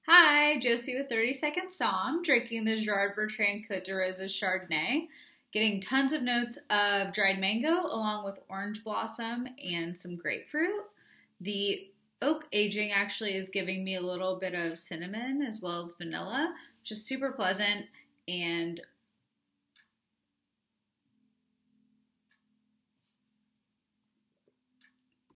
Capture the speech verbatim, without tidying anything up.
Hi, Josie with thirty second Somm, drinking the Gerard Bertrand Cote de Roses Chardonnay, getting tons of notes of dried mango along with orange blossom and some grapefruit. The oak aging actually is giving me a little bit of cinnamon as well as vanilla, just super pleasant and